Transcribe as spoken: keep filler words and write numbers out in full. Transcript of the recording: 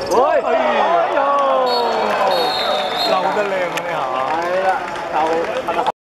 喂，哎呦，流得靚啊你嚇！係啦，就係咪？